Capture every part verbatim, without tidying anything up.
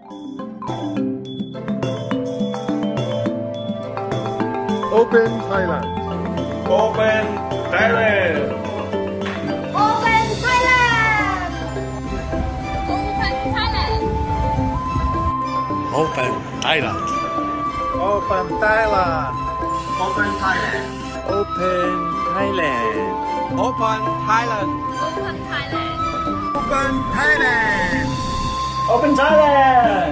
Open Thailand Open Thailand Open Thailand Open Thailand Open Thailand Open Thailand Open Thailand Open Thailand Open Thailand Open Thailand Open Thailand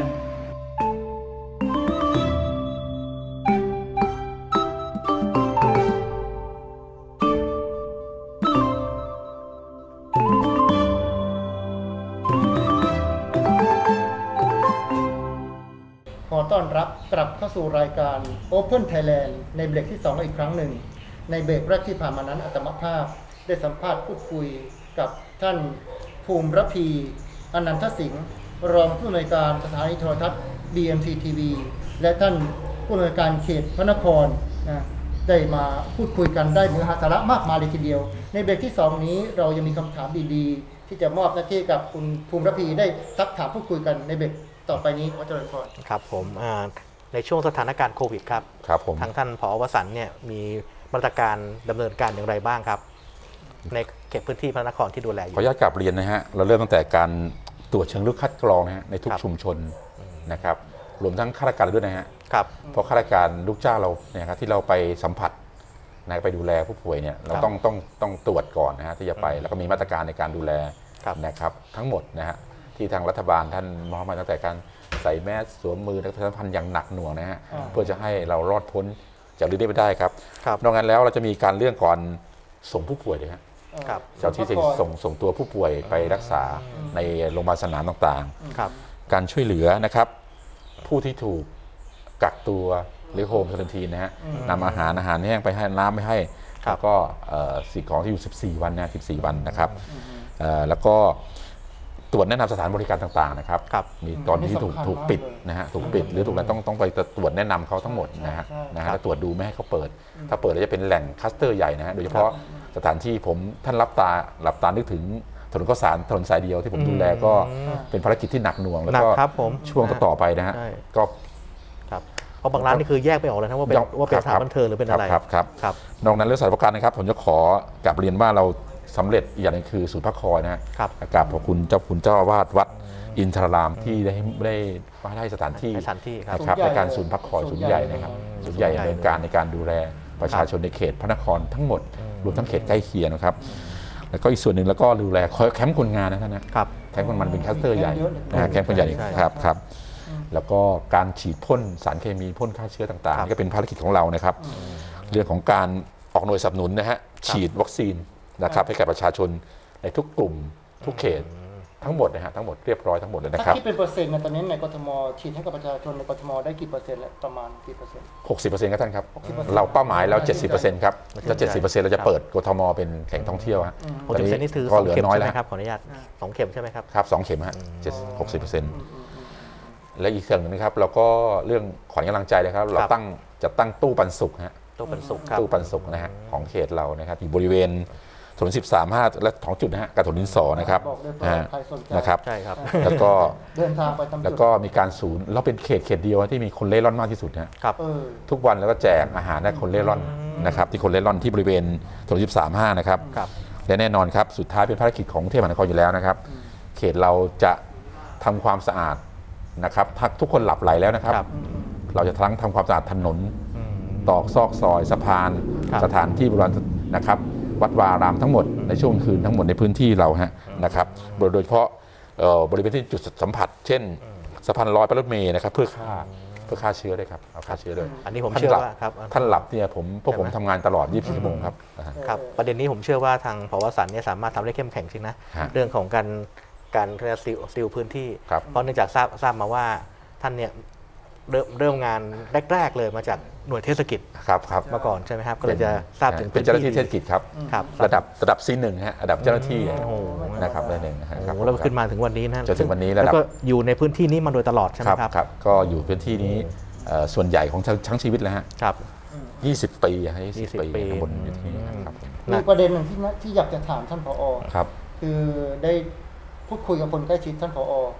ขอต้อนรับกลับเข้าสู่รายการ Open Thailand ในเบรกที่สองอีกครั้งหนึ่งในเบรกแรกที่ผ่านมานั้นอาตมาภาพได้สัมภาษณ์พูดคุยกับท่านภูมิระพีอนันทสิงห์รองผู้อำนวยการสถานีโทรทัศน์ บี เอ็ม ซี ที วี และท่านผู้อำนวยการเขตพระนครนะได้มาพูดคุยกันได้เนื้อหาสาระมากมายเลยทีเดียวในเบรกที่สองนี้เรายังมีคำถามดีๆที่จะมอบหน้าที่กับคุณภูมิระพีได้ซักถามพูดคุยกันในเบรกต่อไปนี้ขอเจริญพรครับผมในช่วงสถานการณ์โควิดครับครับผมทางท่านผอ.วสันต์เนี่ยมีมาตรการดำเนินการอย่างไรบ้างครับในเขตพื้นที่พระนครที่ดูแลอยู่ขออนุญาตกลับเรียนนะฮะเราเริ่มตั้งแต่การตรวจเชิงลึกคัดกรองนะฮะในทุกชุมชนนะครับรวมทั้งข้าราชการด้วยนะฮะครับเพราะข้าราชการลูกจ้างเราเนี่ยครับที่เราไปสัมผัสนะไปดูแลผู้ป่วยเนี่ยเราต้องต้องต้องตรวจก่อนนะฮะที่จะไปแล้วก็มีมาตรการในการดูแลนะครับทั้งหมดนะฮะที่ทางรัฐบาลท่านมอบมาตั้งแต่การใส่แมสสวมมือและประชาสัมพันธ์อย่างหนักหน่วงนะฮะเพื่อจะให้เรารอดพ้นจากเรื่องนี้ไปได้ครับนอกนั้นแล้วเราจะมีการเรื่องก่อนส่งผู้ป่วยเลยฮะเจ้าที่จะส่งส่งตัวผู้ป่วยไปรักษาในโรงพยาบาลสนามต่างๆการช่วยเหลือนะครับผู้ที่ถูกกักตัวหรือโฮมควอรันทีนนะฮะนำอาหารอาหารแห้งไปให้น้ำไม่ให้แล้วก็สิ่งของที่อยู่สิบสี่วันนะสิบสี่วันนะครับแล้วก็ตรวจแนะนำสถานบริการต่างๆนะครับมีตอนที่ถูกถูกปิดนะฮะถูกปิดหรือถูกอะไรต้องต้องไปตรวจแนะนำเขาทั้งหมดนะฮะนะฮะแล้วตรวจดูไม่ให้เขาเปิดถ้าเปิดแล้วจะเป็นแหล่งคลัสเตอร์ใหญ่นะฮะโดยเฉพาะสถานที่ผมท่านรับตาหลับตานึกถึงถนนข้าวสารถนนสายเดียวที่ผมดูแลก็เป็นภารกิจที่หนักหน่วงแล้วก็ช่วงต่อไปนะฮะก็ครับเพราะบางร้านนี่คือแยกไม่ออกเลยนะว่าเป็นว่าเป็นสถานบันเทิงหรือเป็นอะไรครับครับครับนอกนั้นเรื่องสถานประกันนะครับผมจะขอกลับเรียนว่าเราสำเร็จอีกอย่างนึงคือศูนย์พักคอยนะฮะกราบขอบคุณเจ้าคุณเจ้าอาวาสวัดอินทรารามที่ได้ได้มาให้สถานที่นะครับในการศูนย์พักคอยศูนย์ใหญ่นะครับศูนย์ใหญ่ดำเนินการในการดูแลประชาชนในเขตพระนครทั้งหมดรวมทั้งเขตใกล้เคียงนะครับแล้วก็อีกส่วนหนึ่งแล้วก็ดูแลแคมป์คนงานนะท่านนะแคมป์คนงานเป็นคลัสเตอร์ใหญ่นะแคมป์คนใหญ่ครับครับแล้วก็การฉีดพ่นสารเคมีพ่นฆ่าเชื้อต่างๆนี่ก็เป็นภารกิจของเรานะครับเรื่องของการออกหน่วยสนับสนุนนะฮะฉีดวัคซีนนะครับให้แก่ประชาชนในทุกกลุ่มทุกเขตทั้งหมดนะฮะทั้งหมดเรียบร้อยทั้งหมดเลยนะครับถ้าคิดเป็นเปอร์เซ็นต์ในตอนนี้ในกทมฉีดให้กับประชาชนในกทมได้กี่เปอร์เซ็นต์และประมาณกี่เปอร์เซ็นต์หกสิบเปอร์เซ็นต์ครับท่านครับเราเป้าหมายเราเจ็ดสิบเปอร์เซ็นต์ครับจะเจ็ดสิบเปอร์เซ็นต์เราจะเปิดกทมเป็นแหล่งท่องเที่ยวฮะหกสิบเปอร์เซ็นต์นี่คือสองเข็มใช่ไหมครับขออนุญาตสองเข็มใช่ไหมครับครับสองเข็มฮะหกสิบเปอร์เซ็นต์และอีกเรื่องนึงนะครับเราก็เรื่องขวัญกำลังใจเลยครับเราตั้งจะตั้งตู้ปันสุขฮะตู้ปันสุขตู้ปันสุขนะฮะของเขตเรานะครับอยู่บริเวณถนนสิบสาม ห้าและสองจุดนะฮะกับถนนดินสอนะครับนะครับใช่ครับแล้วก็เดินทางไปตามจุดแล้วก็มีการศูนย์เราเป็นเขตเขตเดียวที่มีคนเล่ร่อนมากที่สุดนะครับทุกวันแล้วก็แจกอาหารให้คนเล่ร่อนนะครับที่คนเล่ร่อนที่บริเวณถนนสิบสาม ห้านะครับและแน่นอนครับสุดท้ายเป็นภารกิจของกรุงเทพมหานครอยู่แล้วนะครับเขตเราจะทำความสะอาดนะครับทุกคนหลับไหลแล้วนะครับเราจะทั้งทำความสะอาดถนนตอกซอกซอยสะพานสถานที่โบราณนะครับวัดวารามทั้งหมดในช่วงคืนทั้งหมดในพื้นที่เราฮะนะครับโดยเฉพาะบริเวณที่จุดสัมผัสเช่นสะพานลอยไปรถเมล์นะครับเพื่อฆ่าเพื่อฆ่าเชื้อด้วยครับเอาฆ่าเชื้อด้วยอันนี้ผมเชื่อว่าครับท่านหลับเนี่ยผมพวกผมทำงานตลอดยี่สิบสี่ชั่วโมงครับครับประเด็นนี้ผมเชื่อว่าทางผอ.วสันต์เนี่ยสามารถทำได้เข้มแข็งจริงนะเรื่องของการการซิลพื้นที่เพราะเนื่องจากทราบทราบมาว่าท่านเนี่ยเริ่มเริ่มงานแรกๆเลยมาจากหน่วยเทศกิจครับครับมาก่อนใช่ไหมครับก็เลยจะทราบถึงเป็นเจ้าหน้าที่เทศกิจครับระดับระดับซีหนึ่งฮะระดับเจ้าหน้าที่นะครับระดับหนึ่งนะครับแล้วขึ้นมาถึงวันนี้นะจนถึงวันนี้แล้วก็อยู่ในพื้นที่นี้มาโดยตลอดใช่ไหมครับครับก็อยู่พื้นที่นี้ส่วนใหญ่ของทั้งชีวิตแล้วฮะครับยี่สิบปีฮะยี่สิบปีบนอยู่ที่นี่ครับมีประเด็นหนึ่งที่ที่อยากจะถามท่านผอ. ครับคือได้พูดคุยกับคนใกล้ชิดท่านผอ.เข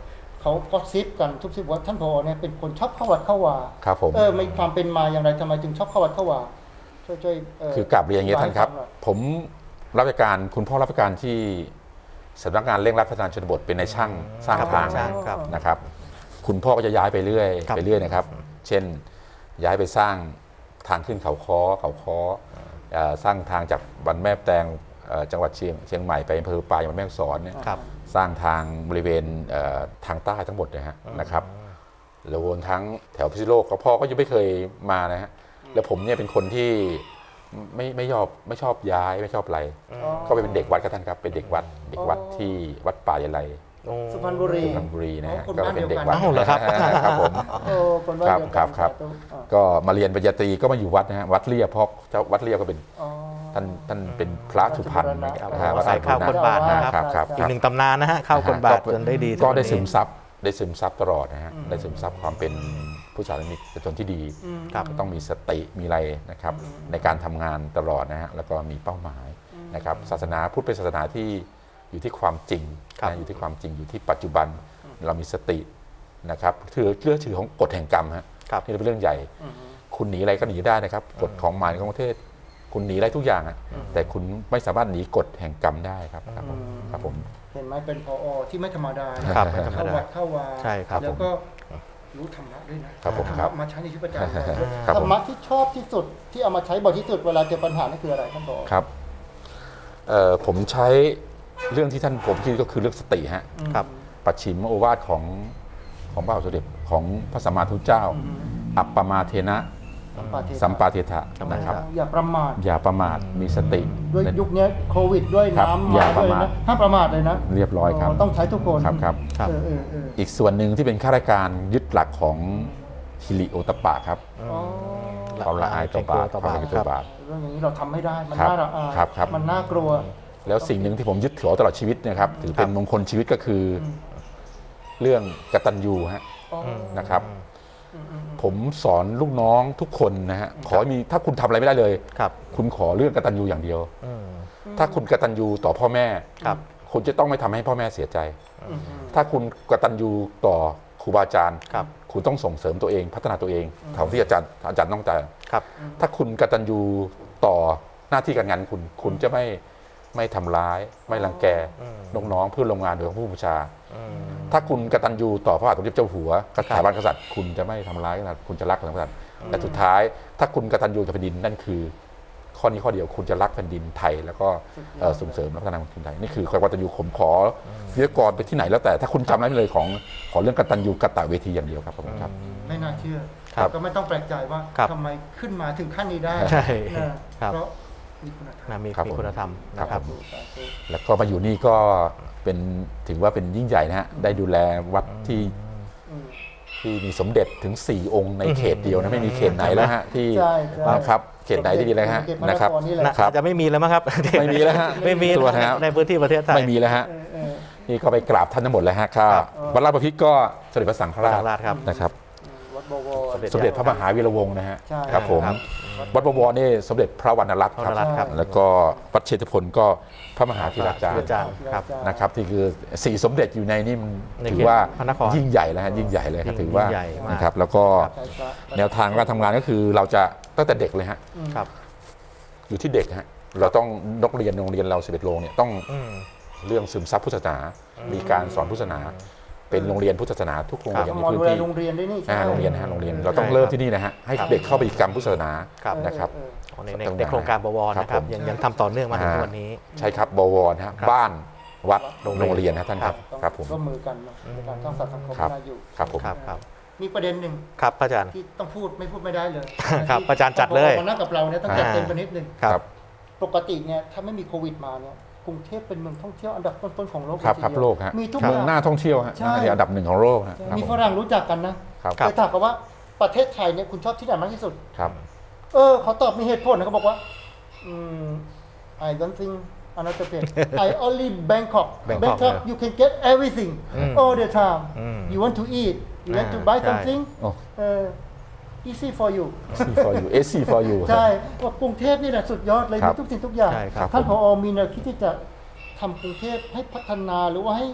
เขาก็ซิปกันทุกซิปว่าท่านผอเนี่ยเป็นคนชอบเข้าวัดเข้าวาครับผมเออมีความเป็นมาอย่างไรทำไมจึงชอบเข้าวัดเข้าวาช่วยช่วยเคือกลับเรียนอย่างนี้ท่านครับ ผมรับราชการคุณพ่อรับราชการที่สำนักงานเร่งรัดพัฒนาชนบทเป็นในายช่างสร้างครับทางช่างครับนะครับ คุณพ่อก็จะย้ายไปเรื่อยครับไปเรื่อยนะครับ เช่นย้ายไปสร้างทางขึ้นเขาค้อเขาค้อเอ่อสร้างทางจากบันแม่แตงเอ่อจังหวัดเชียงเชียงใหม่ไปอำเภอปลายจังหวัดแม่ฮ่องสอนเนี่ยครับสร้างทางบริเวณเอ่อทางใต้ทั้งหมดนะฮะนะครับแล้วรวมทั้งแถวพิษณุโลกก็พ่อก็ยังไม่เคยมานะฮะแล้วผมเนี่ยเป็นคนที่ไม่ไม่ยอมไม่ชอบย้ายไม่ชอบอะไร ก็ไปเป็นเด็กวัดกับท่านครับเป็นเด็กวัดเด็กวัดที่วัดป่ายะไลโอ้สุพรรณบุรีสุพรรณบุรีนะฮะอ๋อคนก็บ้านเป็นเดีเด็ยวกกันวัดอ้าวเหรอครับครับผมโอ้คนบ้านครับเดียวคกัรันบครับสาธุอ่าก็มาเรียนปริญญาตรีก็มาอยู่วัดนะฮะวัดเรียบเพราะเจ้าวัดเรียบก็เป็นอ๋อท่านท่านเป็นพระสุพรรณนะครับครับวัดใส่ข้าวคนบาทนะครับครับครับอีกหนึ่งตำนานนะฮะเข้าคนบาทจนได้ดีก็ได้ทุซึวันมนี้ซับได้ซึมซับตลอดนะฮะได้ซึมซับความเป็นผู้ชายมีชนที่ดีครับต้องมีสติมีอะไรนะครับในการทำงานตลอดนะฮะแล้วก็มีเป้าหมายนะครับศาสนาพุทธเป็นศาสนาที่อยู่ที่ความจริงครับนะอยู่ที่ความจริงอยู่ที่ปัจจุบันเรามีสตินะครับถือเชื่อถือของกฎแห่งกรรมฮะครับนี่เป็นเรื่องใหญ่ คุณหนีอะไรก็หนีได้นะครับกฎของหมายของประเทศ คุณหนีอะไรทุกอย่างอะแต่คุณไม่สามารถหนีกฎแห่งกรรมได้ครับครับผมครับผมเห็นไหมเป็นพอที่ไม่ธรรมดานะครับไม่ธรรมเข้าดาวัดเข้าวาใช่ครับแล้วก็รู้ธรรมะด้วยนะครับผมธรรครัมะบมาใช้ในชีวิตประจำวันด้วยครับธผมรรมะที่ชอบที่สุดที่เอามาใช้บ่อยที่สุดเวลาเจอปัญหานั่นคืออะไรท่านผอครับเอ่อผมใช้เรื่องที่ท่านผมคิดก็คือเรื่องสติฮะครับปัจฉิมโอวาทของของพระบาทสมเด็จของพระสัมมาสัมพุทธเจ้า อัปปมาเทนะสัมปาเทถะสัมปาเทถะนะครับอย่าประมาทอย่าประมาทมีสติด้วยยุคนี้โควิดด้วยครับน้ำอย่ามาประด้วยมาทนะห้ามประมาทเลยนะเรียบร้อยครับต้องใช้ทุกคนครับครับครับเออเออเอออีกส่วนหนึ่งที่เป็นข้าราชการยึดหลักของฮิริโอตปปะครับอ๋อความละอายต่อบาปความละอายต่อบาปเรื่องอย่างนี้เราทำไม่ได้มันครับน่าระอายครับครับมันน่ากลัวแล้วสิ่งหนึ่งที่ผมยึดถือตลอดชีวิตนะครับถือเป็นมงคลชีวิตก็คืออเรื่องกตัญญูฮะอ๋อนะครับ ผมสอนลูกน้องทุกคนนะฮะขอให้มีถ้าคุณทำอะไรไม่ได้เลยครับคุณขอเรื่องกตัญญูอย่างเดียวอืมถ้าคุณกตัญญูต่อพ่อแม่ครับคุณจะต้องไม่ทำให้พ่อแม่เสียใจ ถ้าคุณกตัญญูต่อครูบาอาจารย์ครับคุณต้องส่งเสริมตัวเอง พัฒนาตัวเองเท่าที่อาจารย์อาจารย์ต้องการครับถ้าคุณกตัญญูต่อหน้าที่การงานคุณ คุณจะไม่ไม่ทำร้าย ไม่รังแกน้องๆเพื่อนโรงงานหรือผู้บัญชา ถ้าคุณกตัญญูต่อพระบาทสมเด็จเจ้าหัวสถาบันกษัตริย์ คุณจะไม่ทำร้ายกันคุณจะรักสถาบันกษัตริย์แต่สุดท้ายถ้าคุณกตัญญูต่อแผ่นดินนั่นคือ ข้อนี้ข้อเดียวคุณจะรักแผ่นดินไทย แล้วก็เอ่อส่งเสริมและพัฒนาคนไทยนี่คือความกตัญญูผมขอวิทยากรไปที่ไหนแล้วแต่ถ้าคุณจำได้เลยของขอเรื่องกตัญญูกตเวทีอย่างเดียวครับผมครับไม่น่าเชื่อครับก็ไม่ต้องแปลกใจว่าครับทำไมขึ้นมาถึงขั้นนี้ได้ใช่นะครับ เพราะมีคุณธรรมนะมีครับมีผมคุณธรรมนะครับสาธุแล้วก็มาอยู่นี่ก็เป็นถือว่าเป็นยิ่งใหญ่นะฮะได้ดูแลวัดที่อืมที่มีสมเด็จถึง สี่ องค์ในเขตเดียวนะไม่มีเขตไหนแล้วฮะที่ใช่ใช่นะครับเขตไหนที่ดีแล้วฮะเขตพระนครนะครับนี่แหละครับจะไม่มีแล้วมั้งครับไม่มีแล้วฮะไม่มีตัวนะครับในพื้นที่ประเทศไทยไม่มีแล้วฮะเออเออนี่ก็ไปกราบท่านทั้งหมดเลยฮะก็วัดราชบพิตรก็สมเด็จพระสังฆราสังฆราชชครับนะครับวัดบวรสมเด็จพระมหาวีระวงศ์นะฮะใช่ครับผมครับวัดบวรนี่สมเด็จพระวรรณรัตน์ควรรณรัตน์ครัรับ บแล้วก็วัดเชษฐพลก็พระมหาธีราจารธีย์รจารย์ครับนะครับที่คือสี่สมเด็จอยู่ในนี่มันในถืเขอตว่าพระนครยิ่งใหญ่แล้วฮะยิ่งใหญ่เลยครับยิ่งถือว่ายิ่งใหญ่มากนะครับแล้วก็ใช่ครับแนวทางการทำงานก็คือเราจะตั้งแต่เด็กเลยฮะครับอยู่ที่เด็กฮะเราต้องนกเรียนโรงเรียนเราสิบเอ็ดโรงเนี่ยต้องอืมเรื่องซึมซับพุทธศาสนา มีการสอนพุทธศาสนา เป็นโรงเรียนพุทธศาสนาทุกโรงเรียนหในมอพื้ดูนแลที่โรงเรียนด้วยนี่ใช่อ่าไหมโรงเรียนนะฮะโรงเรียนเราต้องใช่เริ่มที่นี่นะฮะให้ครับเด็กเข้าไปอีกกรรมพุทธศาสนาครับนะครับเออเออในในในโครงการบวรนะครับครับผมยังยังทำต่อเนื่องมาถึงทุกวันนี้ใช่ครับบวรนะฮะครับบ้านวัดโรงเรียนโรงเรียนนะท่านครับต้องครับผมร่วมมือกันเนอะในการสร้างสรรค์สังคมครับน่าอยู่ครับผมครับครับมีประเด็นหนึ่งครับพระอาจารย์ที่ต้องพูดไม่พูดไม่ได้เลยครับที่อาจารย์จัดเลยมานั่งกับเราเนี่ยต้องจัดอ่าเต็มไปนิดนึงครับปกติเนี่ยถ้าไม่มีโควิดมาเนี่ยกรุงเทพเป็นเมืองท่องเที่ยวอันดับต้นๆของโลกครับเยครับทีเดียวโลกฮะมีทุกเมือองย่างน่าท่องเที่ยวฮะใช่อันดับหนึ่งของโลกฮะครับมีผฝรั่งรู้จักกันนะครับครับเคยถามกันว่าประเทศไทยเนี่ยคุณชอบที่ไหนมากที่สุดครับเออเขาตอบมีเหตุผลนะเขาบอกว่าอืม I don't think another place I only Bangkok Bangkok Bangkok นะ you can get everything อืม all the time อืม you want to eat you want to อ่า buy ใช่ something โอ้เออ easy for you C for you S C for you ใช่ว่ากรุงเทพนี่แหละสุดยอดเลยครัมีบทุกสิ่งทุกอย่างใช่ครับท่านผมผอมีแนวคิดที่จะทำกรุงเทพให้พัฒนาหรือว่าให้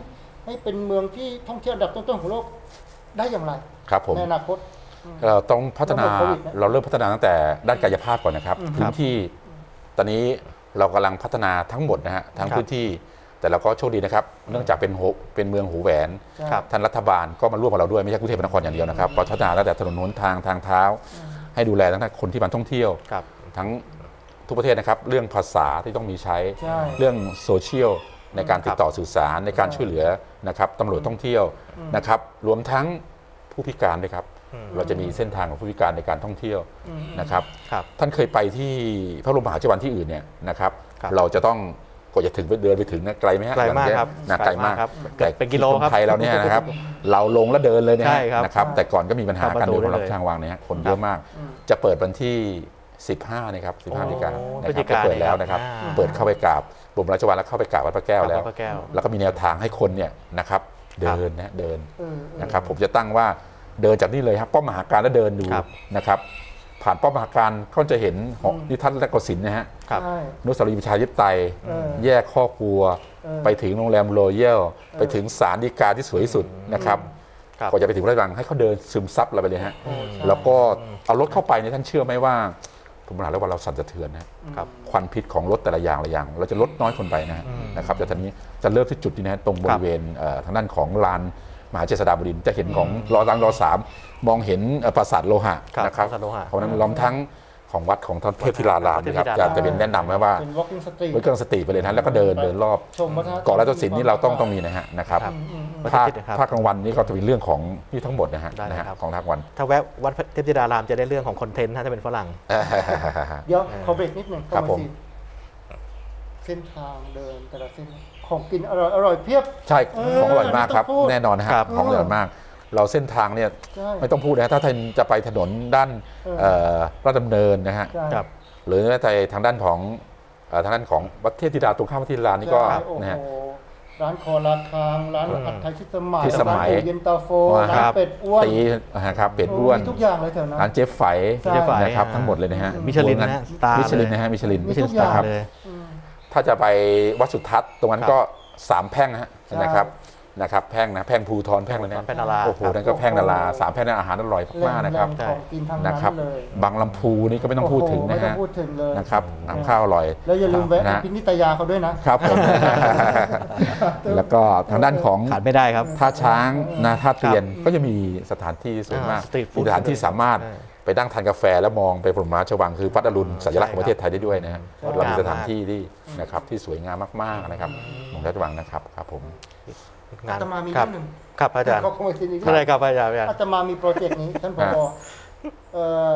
ให้เป็นเมืองที่ท่องเที่ยวอันดับต้นๆของโลกได้อย่างไรครับผมในอนาคตเราต้องพัฒนาระบบโควิดนะเราเริ่มพัฒนาตั้งแต่ด้านกายภาพก่อนนะครับอืมพื้นที่ตอนนี้เรากำลังพัฒนาทั้งหมดนะฮะทั้งครับพื้นที่ แต่เราก็โชคดีนะครับเนื่องจากเป็นโหเป็นเมืองหูแหวนครับท่านรัฐบาลก็มาร่วมกับเราด้วยไม่ใช่กรุงเทพมหานครอย่างเดียวนะครับก็พัฒนาตั้งแต่ถนนหนทางทางเท้า ให้ดูแลตั้งแต่คนที่มาท่องเที่ยวครับทั้งทุกประเทศนะครับเรื่องภาษาที่ต้องมีใช้ใช่เรื่องโซเชียลในการติดต่อสื่อสารในการช่วยเหลือนะครับตำรวจท่องเที่ยวนะครับรวมทั้งผู้พิการด้วยครับเราจะมีเส้นทางของผู้พิการในการท่องเที่ยวนะครับครับท่านเคยไปที่พระบรมมหาราชวังที่อื่นเนี่ยนะครับครับเราจะต้องกว่าจะถึงไปเดินไปถึงนะไกลไหมฮะไกลมากอย่งเงี้ยครับนะไกลมากครับแต่เป็นกิโลที่ครับนไทยเราเนี่ยนะครับ เราลงแล้วเดินเลยนะใช่ครับนะครับแต่ก่อนก็มีปัญหาเข้าประการตูเดินของได้รับเลยทางวังเนี่ยคนเยอะมาก จะเปิดวันที่ สิบห้านะครับสิบห้าพฤศจิกายนโอ้นะพฤศคจิรับกาจะเปิดแล้วนะครับอ่าเปิดเข้าไปกราบบรมราชวังแล้วเข้าไปกราบวัดพระแก้วแล้ววัดพระแก้วแล้วก็มีแนวทางให้คนเนี่ยนะครับเดินนะเดินเออนะครับผมจะตั้งว่าเดินจากนี่เลยครับป้อมมหาการแล้วเดินดูครับนะครับผ่านป้อมมหาการก็จะเห็นหอนิทัศน์และกสินนะฮะครับใช่อนุสาวรีย์ประชาธิปไตยเออแยกข้อครัวเออไปถึงโรงแรมโรยัลไปถึงศาลฎีกาที่สวยที่สุดนะครับครับก่อนจะไปถึงพระราชวังให้เขาเดินซึมซับเราไปเลยฮะแล้วก็เอารถเข้าไปเนี่ยท่านเชื่อไหมว่าผมบอกแล้วว่าเราสั่นสะเทือนนะครับ ควันพิษของรถแต่ละอย่างละอย่าง เราจะลดน้อยคนไปนะฮะนะครับแต่ทีนี้จะเริ่มที่จุดนี้นะตรงบริเวณเอ่อทางด้านของลานมหาเจษฎาบดินทร์จะเห็นของรอรังรอสามมองเห็นเอ่อปราสาทโลหะครับนะครับปราสาทโลหะเพราะฉะนั้นล้อมทั้งของวัดของท่านเทพธิรารามนะครับเทพธิจะรารามจะเป็นแนะนำไว้ว่าเป็น walking street ไว้เครื่องสติไปเลยนะแล้วก็เดินเดินรอบชมวัฒนธรรมเกาะราชสินนี่เราต้องต้องมีนะฮะนะครับครับภาควัดเทพธิรารามภาคกลางวันนี่ก็จะเป็นเรื่องของนี่ทั้งหมดนะฮะได้เลยนะฮะครับของทางวันถ้าแวะวัดเทพธิดารามจะได้เรื่องของคอนเทนต์ถ้าจะเป็นฝรั่งเดี๋ยวขอเบรกนิดหนึ่งครับผมเส้นทางเดินแต่ละเส้นของกินอร่อยอร่อยเพียบใช่เออของอร่อยมากครับไม่ต้องพูดแน่นอนนะฮะครับของอร่อยมาก เราเส้นทางเนี่ยใช่ไม่ต้องพูดนะฮะถ้าท่านจะไปถนนด้านเออเอ่อราชดำเนินนะฮะใช่ครับหรือแม้แต่ทางด้านของเอ่อทางด้านของวัดเทพธิดาตรงข้ามวัดเทพธิดานี่ก็ใช่โอ้นะฮะโหร้านคอราคางร้านผัดไทยชิดสมัยชิดสมัยร้านหเย็นตาโฟครัร้านบเป็ดอ้วนตีนะครับเป็ดอ้วนโมีทุกอย่างเลยแถวนั้นร้านเจ๊ไฝใช่เจ๊ไฝนะครับอ่าทั้งหมดเลยนะฮะมิชลินนะฮะสตาร์มิชลินเลยนะฮะมิชลินมีทุกอย่างนะครับเลยถ้าจะไปวัดสุทัศน์ตรงนั้นครับก็สามแพร่งนะฮะใช่นะครับนะครับแพร่งนะแพร่งภูทรแพร่งเลยนะแพร่งนาราโอ้โหครับนั่นก็แพร่งนาราสามแพร่งนั้นอาหารอร่อยมากๆนะครับแหล่งของกินทางนะนั้นครับเลยบางลำพูนี่ก็ไม่ต้องพูดถึงโอ้นะโหไม่ต้อฮะงพูดถึงเลยนะครับน้ำข้าวอร่อยแล้วอย่าลืมแวะนะพินิตยาเขาด้วยนะครับผม แล้วก็ทางด้านของขาดไม่ได้ครับท่าช้างนาท่าเตียนก็จะมีสถานที่สวยมากอ่า street มี food สถานที่สามารถใช่ไปนั่งทานกาแฟแล้วมองไปบรมราชวังคือวัดอรุณสัญลักษณ์ของประเทศไทยได้ด้วยนะฮะเรามีสถานที่ที่นะครับที่สวยงามมากๆนะครับของราชวังนะครับครับผมงานอาตมามีครัเรื่บองหนึ่งครับอาจารย์ขอขโมยสิ่งนี้อะไรครับอาจารย์อาจารย์อาตมามีโปรเจกต์นี้ท่านผอเอ่อ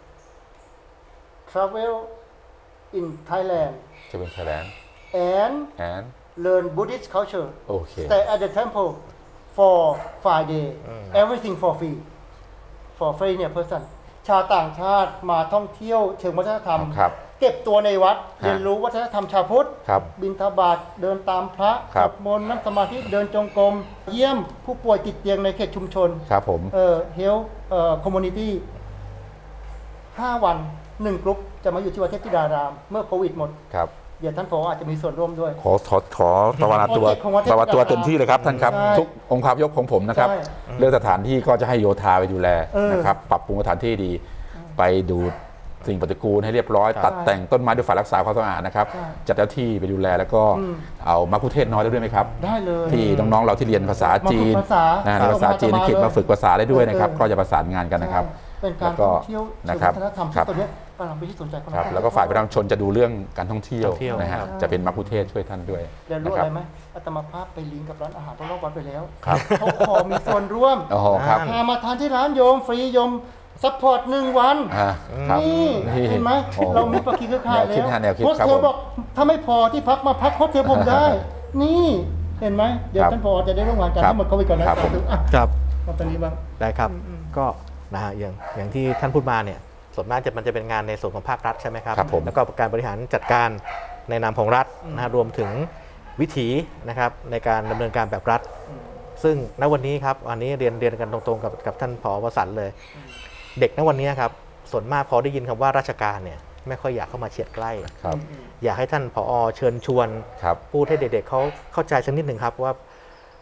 travel in Thailand จะเป็นไทยแลนด์ and แอน learn Buddhist culture โอเค stay at the temple for five days everything for free for free เนี่ย person ชาวต่างชาติมาท่องเที่ยวเชิงวัฒนธรรมครับเก็บตัวในวัดฮะเรียนรู้วัฒนธรรมชาวพุทธครับบิณฑบาตเดินตามพระครัสบวดมนต์นั่งสมาธิเดินจงกรมเยี่ยมผู้ป่วยติดเตียงในเขตชุมชนครับผมเอ่อ health เอ่อ community ห้าวันหนึ่งกลุ่มจะมาอยู่ที่วัดเทพธิดาราม เมื่อโควิดหมดครับเดี๋ยวท่านผออาจจะมีส่วนร่วมด้วยขอขอขอประวาตัวโปรเจกต์ของวัดเทพประวาตัวธิดารามเต็มที่เลยครับท่านครับใช่ทุกองค์ความยกของผมนะครับใช่เรื่องสถานที่ก็จะให้โยธาไปดูแลเออนะครับปรับปรุงสถานที่ดี ไปดูสิ่งปฏิกูลให้เรียบร้อยครับตัดแต่งต้นไม้ด้วยฝ่ายรักษาความสะอาดนะครับใช่จัดเจ้าที่ไปดูแลแล้วก็อืมเอามัคคุเทศก์น้อยได้ด้วยไหมครับได้เลยที่น้องๆเราที่เรียนภาษาจีนมาฝึกภาษานะภาษาจีนอังกฤษมาฝึกภาษาได้ด้วยนะครับเออก็จะประสานงานกันนะครับใช่เป็นการแล้วก็ท่องเที่ยวเชิงนะครับวัฒนธรรมครัที่บตัวเนี้ยกำลังเป็นที่สนใจของครับเราแล้วก็ฝ่ายประชาชนจะดูเรื่องการท่องเที่ยวท่องเที่ยวนะฮะครับจะเป็นมัคคุเทศก์ช่วยท่านด้วยเรียนรู้นะอะครัไรบไหมอาตมาภาพไปลิงก์กับร้านอาหารรอบๆวัดไปแล้วครับเขาขอมีส่วนร่วมโอ้โหครับพามาทานที่ร้านโยมฟรีโยมซัพพอร์ตหนึ่งวันอ่าครับนี่เห็นไหมโอ้เรามีปากีเครือข่ายแนวคิดแล้วฮะแนวคิดโฮสครับเทลผมบอกถ้าไม่พอที่พักมาพักโฮสเทลผมได้ นี่เห็นไหมเดี๋ยวครับท่านผอจะได้ร่วมงานกันครับทั้งหมดเข้าไปก่อนนะครับผมอ่ะครับมาตอนนี้บ้างได้ครับ ก็นะฮะอย่างอย่างที่ท่านพูดมาเนี่ยส่วนมากจะมันจะเป็นงานในส่วนของภาครัฐใช่ไหมครับครับผมแล้วก็การบริหารจัดการในนามของรัฐนะฮะรวมถึงวิถีนะครับในการดำเนินการแบบรัฐ ซึ่งณวันนี้ครับอันนี้เรียนเรียนกันตรงๆกับกับท่านผอ.วสันต์เลย เด็กณวันนี้ครับส่วนมากพอได้ยินคำว่าราชการเนี่ยไม่ค่อยอยากเข้ามาเฉียดใกล้ครับอยากให้ท่านผอ.เชิญชวนครับพูดให้เด็กๆเขาเข้าใจสักนิดหนึ่งครับว่า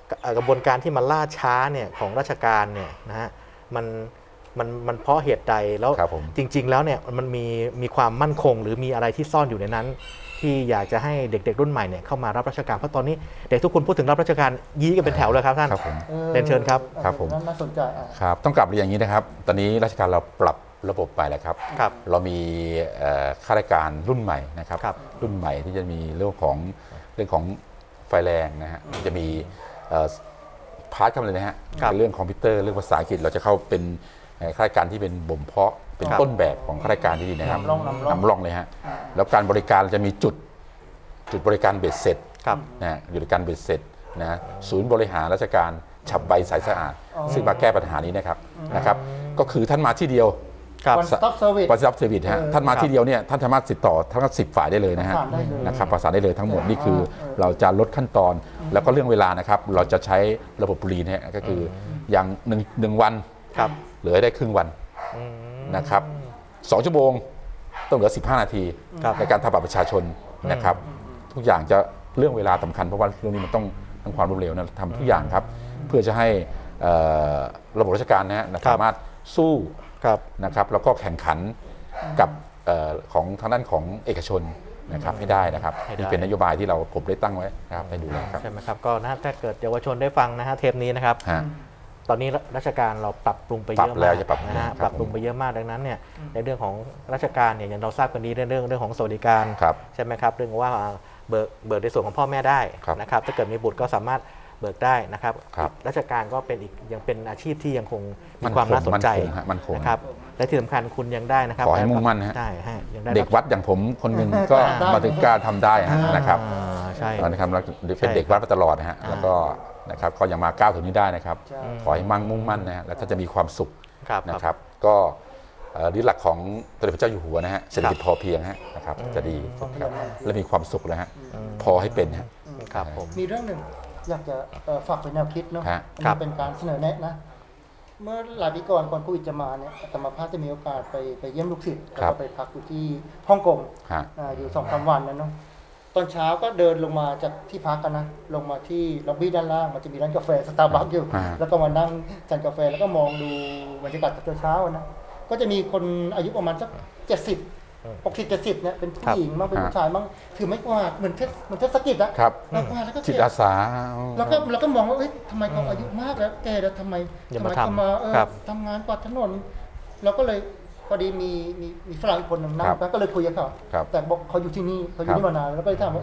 กระบวนการที่มันล่าช้าเนี่ยของราชการเนี่ยนะฮะมันมันมันเพราะเหตุใดแล้วครับผมจริง ๆ แล้วเนี่ยมันมีมีความมั่นคงหรือมีอะไรที่ซ่อนอยู่ในนั้น ที่อยากจะให้เด็กๆรุ่นใหม่เนี่ยเข้ามารับราชการเพราะตอนนี้เด็กทุกคนพูดถึงรับราชการยี้กันเป็นแถวเลยครับท่านครับผมออเรียนเชิญครับครับผมน่าสนใจอ่ะครับต้องกลับเรียนอย่างนี้นะครับ ตอนนี้ราชการเราปรับระบบไปแล้วครับครับเรามีเอ่อข้าราชการรุ่นใหม่นะครับครับรุ่นใหม่ที่จะมีเรื่องของเรื่องของไฟแรงนะฮะจะมีเอ่อพาร์ทกันเลยนะฮะครับเป็นเรื่องคอมพิวเตอร์เรื่องภาษาอังกฤษเราจะเข้าเป็นเอ่อข้าราชการที่เป็นบ่มเพาะเป็นครับต้นแบบของข้าราชการที่ดีนะครับนำร่องนำร่องนำร่องเลยฮะแล้วการบริการจะมีจุดจุดบริการเบ็ดเสร็จครับนะฮะอยู่ในการเบ็ดเสร็จนะศูนย์บริหารราชการฉับไวใสสะอาด ซึ่งมาแก้ปัญหานี้นะครับนะครับก็คือท่านมาที่เดียวครับ One Stop Service วันซับเซอร์วิสฮะเออท่านมาที่เดียวเนี่ยท่านสามารถติดต่อทั้งสิบฝ่ายได้เลยนะฮะประสานได้เลยนะครับประสานได้เลยทั้งหมดนี่คือเออเราจะลดขั้นตอนแล้วก็เรื่องเวลานะครับ เราจะใช้ระบบรีนฮะก็คืออย่างหนึ่งหนึ่งวันครับเหลือได้ครึ่งวันนะครับสองชั่วโมงต้องเหลือสิบห้านาทีครับในการทำบัตรประชาชนนะครับ ทุกอย่างจะเรื่องเวลาสำคัญเพราะว่าเรื่องนี้มันต้องทั้งความรวดเร็วนะทำทุกอย่างครับ เพื่อจะให้เอ่อระบบราชการนะฮะสามารถสู้ครับนะครับแล้วก็แข่งขันกับเอ่อของทางด้านของเอกชนนะครับให้ได้นะครับให้ได้นี่เป็นนโยบายที่เราผมได้ตั้งไว้นะครับให้ดูแลครับใช่ไหมครับก็นะถ้าเกิดเยาวชนได้ฟังนะฮะเทปนี้นะครับฮะตอนนี้ราชการเราปรับปรุงไปเยอะปรับแล้มาว กจะปรับนะฮะครับปรับปรุงไปเยอะมากดังนั้นเนี่ยในเรื่องของราชการเนี่ยอย่างเราทราบกันดีในเรื่องเรื่องของสวัสดิการครับใช่ไหมครับเรื่องว่าเบิกเบิกในส่วนของพ่อแม่ได้ครับนะครับถ้าเกิดมีบุตรก็สามารถเบิกได้นะครับครับราชการก็เป็นอีกยังเป็นอาชีพที่ยังคงมีมั่นความคงน่าสนใจมั่นคงฮะมั่นคงนะครับและที่สำคัญคุณยังได้นะครับขอให้มุ่งมั่นนะฮะได้ฮะยังได้เด็กวัดอย่างผมคนหนึ่งก็ได้มาถึงกล้าทำได้ฮะนะครับอ่าใช่นะครับแล้วเป็นเด็กวัดมาตลอดนะฮะอ่าแล้วก็นะครับก็ยังมาก้าวถึงนี้ได้นะครับใช่ขอให้มั่งมุ่งมั่นนะฮะแล้วท่านจะมีความสุขครับนะครับ ก็เอ่อยึดหลักของสมเด็จพระเจ้าอยู่หัวนะฮะเศรษฐกิจพอเพียงฮะนะครับจะดีนะครับและมีความสุขนะฮะพอให้เป็นฮะครับผมมีเรื่องหนึ่งอยากจะเอ่อฝากเป็นแนวคิดเนาะฮะอันครันี้บเป็นการเสนอแนะนะ เมื่อหลายปีก่อนก่อนโควิดจะมาเนี่ยอาตมาภาพจะมีโอกาสไปไปเยี่ยมลูกศิษย์แล้วครัก็บไปพักอยู่ที่ฮ่องกงฮะอ่าอยู่สองสามวันนะเนาะตอนเช้าก็เดินลงมาจากที่พักกันนะ ลงมาที่ล็อบบี้ด้านล่างมันจะมีร้านกาแฟสตาร์บัคอยู่อ่าแล้วก็มานั่งจันกาแฟแล้วก็มองดูบรรยากาศตอนเช้านะก็จะมีคนอายุประมาณสักเจ็ดสิบหกสิบเจ็ดสิบเนี่ยเป็นผู้หญิงมั่งเป็นผู้ชายมั่งถือไม้กวาดเหมือนเทศเหมือนเทศกิจอะครับไม้กวาดแล้วก็จิตเก็บอาสาแล้วก็เราก็มองว่าเอ้ยทำไมเขาอายุมากแล้วแกแล้วทำไมอย่าทำไมมาทำเขามาเออครับทำงานกวาดถนนเราก็เลยพอดีมีมีมีฝรั่งอีกคนหนึ่งนั่งครับแล้วก็เลยคุยกับเขาครับแต่บอกเขาอยู่ที่นี่เขาอยู่ครับนี่มานานแล้วก็เลยถามว่า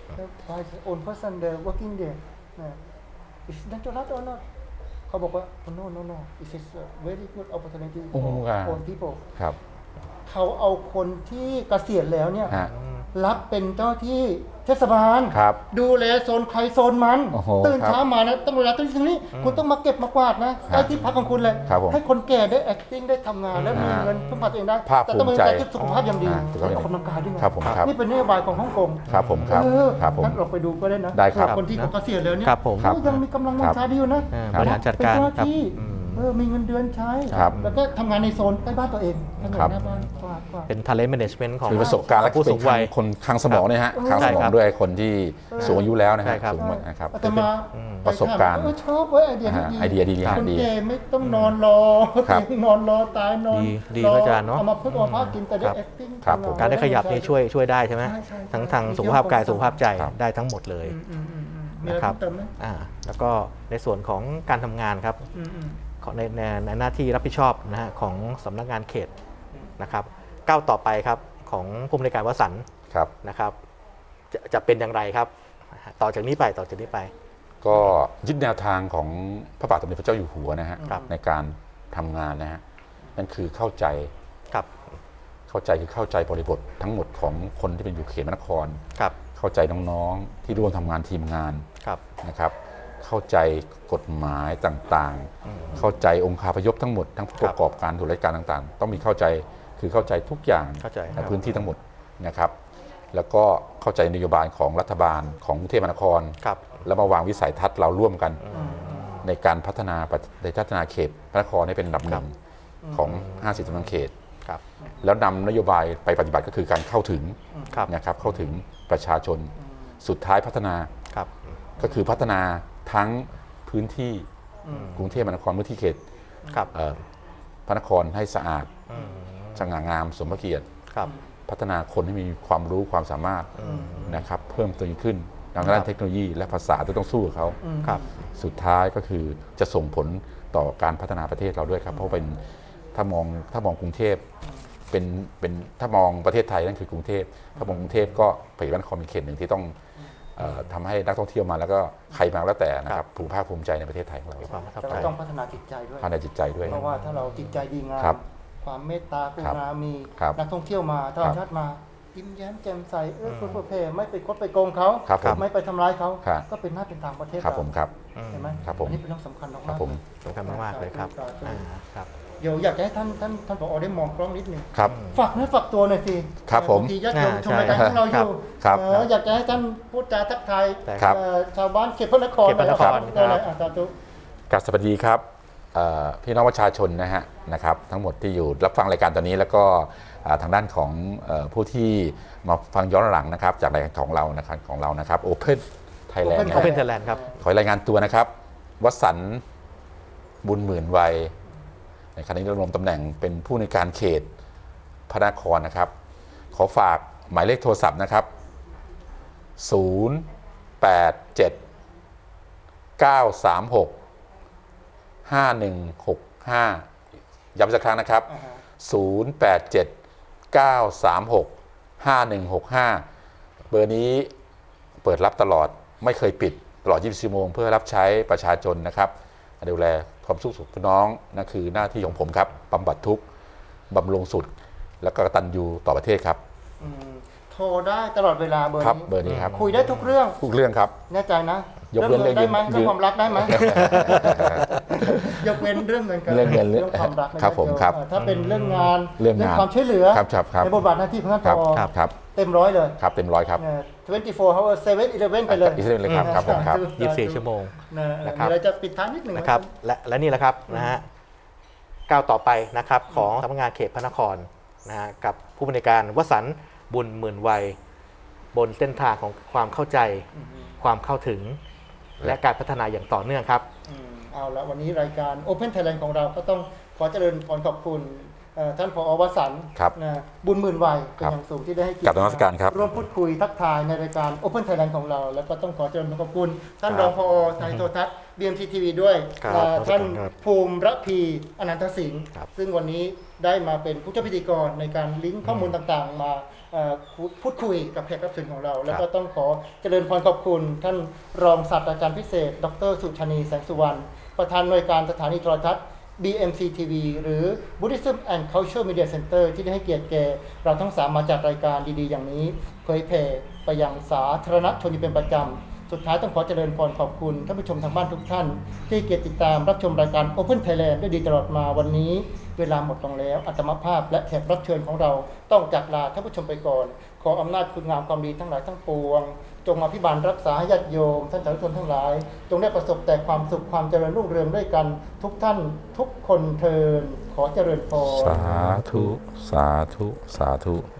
why is own person there working there is that your right or not เขาบอกว่า no no no it is a very good opportunity โอ้ for ครับ own people ครับเขาเอาคนที่เกษียณแล้วเนี่ยฮะรับเป็นเจ้าที่เทศบาลครับดูแลโซนใครโซนมันโอ้โหตื่นครับเช้ามานะต้องเวลาตรงนี้ตรงนี้ คุณต้องมาเก็บมากวาดนะใกล้ที่พักของคุณเลยครับผมให้คนแก่ได้ acting ได้ทำงานและมีเงินพึ่งพาตัวเองได้ภาคแต่ต้องภูมีมิใจใจที่สุขภาพอย่างดีอ่าสุขภาพออกกำลังกายด้วยไงครับผมครับนี่เป็นนโยบายของฮ่องกงครับผมครับเออครับผมงั้นลองไปดูก็ได้นะได้ครับคนที่เขาเกษียณแล้วเนี่ยครับผมเออยังมีกำลังวังชาดีอยู่นะเออบริหารจัดการเป็นเจ้าหน้าครับที่อืมเออมีเงินเดือนใช้ครับแล้วก็ทำงานในโซนใกล้บ้านตัวเองถนนครับหน้าบ้านกวาดกวาดเป็น talent management ของมีประสบการณ์และผู้เป็สูนงวัยคนคลังสมองเนี่ยฮะคลังสมองใช่ครับด้วยคนที่สูงอายุแล้วนะใช่ฮะครับสูงนะครับอาตมาประสบการณ์เออชอบเว้ยไอเดียนี้อ่าไอเดียดีๆคนดีแก่ไม่ต้องนอนรอครับนอนรอตายนอนดีดีรครับอาจารย์เนอะเอามาพึ่งเอามาพากินแต่ได้ครับ acting ครับทำงนผมการได้ขยับนี่ช่วยช่วยได้ใช่ไหมใช่ใช่ใช่ทั้งทางสุขภาพกายสุขภาพใจครับได้ทั้งหมดเลยอืมอืมอืมมีอะไรนะครับเพิ่มเติมไหมอ่าแล้วก็ในส่วนของการทำงานครับอืมอืมของในในในหน้าที่รับผิดชอบนะฮะของสำนักงานเขตนะครับก้าวต่อไปครับของผู้อำนวยการวสันต์ครับนะครับจะจะเป็นอย่างไรครับ ต่อจากนี้ไปต่อจากนี้ไปก็ยึดแนวทางของพระบาทสมเด็จพระเจ้าอยู่หัวนะฮะครับในการทำงานนะฮะนั่นคือเข้าใจครับเข้าใจคือเข้าใจบริบททั้งหมดของคนที่เป็นอยู่เขตพระนครครับเข้าใจน้องๆที่ร่วมทำงานทีมงานครับนะครับเข้าใจกฎหมายต่างๆ เข้าใจองค์คาพยพทั้งหมดทั้งผู้ประกอบการธุรกิจการต่างๆ ต้องมีเข้าใจคือเข้าใจทุกอย่างเข้าใจคในรับพื้นที่ทั้งหมดนะครับ แล้วก็เข้าใจนโยบายของรัฐบาลของกรุงเทพมหานครครับแล้วมาวางวิสัยทัศน์เราร่วมกัน ในการพัฒนาในพัฒนาเขตพระนครให้เป็นอันดับหนึ่งของห้าสิบสำนักเขตครับแล้วนำนโยบายไปปฏิบัติก็คือการเข้าถึงครับนะครับเข้าถึงประชาชนสุดท้ายพัฒนาครับก็คือพัฒนาทั้งพื้นที่อืมกรุงเทพมหานครพื้นที่เขตครับเอ่อพระนครให้สะอาดอืมสง่างามสมพระเกียรติครับพัฒนาคนให้มีความรู้ความสามารถนะครับเพิ่มตัวขึ้นทางด้านเทคโนโลยีและภาษาที่ต้องสู้กับเขาครับสุดท้ายก็คือจะส่งผลต่อการพัฒนาประเทศเราด้วยครับ เพราะเป็นถ้ามองถ้ามองกรุงเทพเป็นเป็นถ้ามองประเทศไทยนั่นคือกรุงเทพถ้ามองกรุงเทพก็ผลิตภัณฑ์คอมมีเขตหนึ่งที่ต้องเอ่อทำให้นักท่องเที่ยวมาแล้วก็ใครมาแล้วแต่นะครับภูมิภาคภูมิใจในประเทศไทยของเราความประทับแต่ใจเราต้องพัฒนาจิตใจด้วยภายในจิตใจด้วยเพราะว่าถ้าเราจิตใจดีงามครับความเมตตากรุณามีครับนักท่องเที่ยวมาต่างชาติมายิ้มแย้มแจ่มใสเออเพื่อเพื่อเพไม่ไปคดไปโกงเขาครับผมไม่ไปทำร้ายเขาครับก็เป็นหน้าเป็นตางประเทศครับเราผมครับเห็นไหมครับผมอันนี้เป็นเรื่องสำคัญมากๆครับผมสำคัญมากๆเลยครับอ่าครับเดี๋ยวอยากจะให้ท่านท่านท่านผอได้มองกล้องนิดหนึงครับฝากเนื้อฝากตัวหน่อยสิครับผมบางทีญาติโยมอ่าชมรายการของเราอยู่ครับเอออยากจะให้ท่านพูดจาทักทายครับเอ่อชาวบ้านเขตพระนครเขตพระนครหอยครับอ่ะสาธุกราบสวัสดีครับเอ่อพี่น้องประชาชนนะฮะนะครับทั้งหมดที่อยู่รับฟังรายการตอนนี้แล้วก็อ่าทางด้านของเอ่อผู้ที่มาฟังย้อนหลังนะครับจากรายการของเรานะครับของเรานะครับ Open Thailand นะเขาฮะเป็นไทยแลนด์ครับขอรายงานตัวนะครับวสันต์บุญหมื่นวัยในครั้งนี้ดำรงตำแหน่งเป็นผู้ในวยการเขตพระนครนะครับ ขอฝากหมายเลขโทรศัพท์นะครับ ศูนย์ แปด เจ็ด เก้า สาม หก ห้า หนึ่ง หก ห้า ย้ำสักครั้งนะครับอ่าฮะศูนย์ แปด เจ็ด เก้า สาม หก ห้า หนึ่ง หก ห้า เบอร์นี้เปิดรับตลอดไม่เคยปิดตลอดยี่สิบสี่ชั่วโมงเพื่อรับใช้ประชาชนนะครับดูแลความสุขสุขพี่น้องนั่นคือหน้าที่ของผมครับบำบัดทุกข์บำรุงสุด แล้วก็กตัญญูต่อประเทศครับอืมโทรได้ตลอดเวลาเบอร์ครับนี้เบอร์นี้ครับคุยได้ทุกเรื่องทุกเรื่องครับแน่ใจนะยกเว้นเรื่องเงินได้ไหมเรื่องเรื่องความรักได้ไหม ยกเว้นเรื่องเงินกันเรื่องเงินเรื่องความรักนะครับผมครับเอ่อถ้าเป็นเรื่องงานเรื่องงานความช่วยเหลือครับครับครับในบทบาทหน้าที่ของท่านผครับอครับครับเต็มร้อยเลยครับเต็มร้อยครับเนี่ย twenty-four hour seven eleven ไปเลยอีกเรื่องเลยครับครับผมครับยี่สิบสี่ชั่วโมงนะนะครับมีอะไรจะปิดท้ายนิดหนึ่งไหมนะครับและและนี่แหละครับนะฮะก้าวต่อไปนะครับของสำนักงานเขตพระนครนะฮะกับผู้บริการวสันต์บุญหมื่นวัย บนเส้นทางของความเข้าใจ ความเข้าถึง และการพัฒนาอย่างต่อเนื่องครับอืมเอาละวันนี้รายการ Open Thailand ของเราก็ต้องขอเจริญพรขอบคุณเอ่อท่านผอวสันต์ครับนะบุญหมื่นวัยเป็นครับอย่างสูงที่ได้ให้เกียรกราบตินมัสการครับร่วมพูดคุยทักทายในรายการ Open Thailand ของเรา แล้วก็ต้องขอเจริญพรขอบคุณ ท่านครัรบองผอไทยโทรทัศน์ บี เอ็ม ซี ที วี ด้วยครับและท่านครับภูมิระพีอนันตสิงห์ครับซึ่งวันนี้ได้มาเป็นผู้ช่วยพิธีกรในการลิงก์ข้อมูลต่างๆ มาเอ่อพูดพูดคุยกับแขกรับเชิญของเรา แล้วก็ต้องขอเจริญพรขอบคุณ ท่านรองศาสตราจารย์พิเศษ ดรสุชานีแสงสุวรรณประธานหน่วยการสถานีโทรทัศน์ บี เอ็ม ซี ที วี หรือ Buddhism and Culture Media Center ที่ได้ให้เกียรติแก่เราทั้งสามมาจัดรายการดีๆ อย่างนี้เผยแผ่ไปยังสาธารณชนอยู่เป็นประจำ สุดท้ายต้องขอเจริญพรขอบคุณท่านผู้ชมทางบ้านทุกท่าน ที่เกียรติติดตามรับชมรายการ Open Thailand ได้ดีตลอดมาวันนี้ เวลาหมดลงแล้วอัตมภาพและแขกรับเชิญของเราต้องจากลาท่านผู้ชมไปก่อน ขออำนาจคุณงามความดีทั้งหลายทั้งปวง จงมาพิบาลรักษาให้ญาติโยมท่านสาธุชนทั้งหลาย จงได้ประสบแต่ความสุขความเจริญรุ่งเรืองด้วยกันทุกท่านทุกคนเทินขอเจริญพรสาธุ สาธุ สาธุ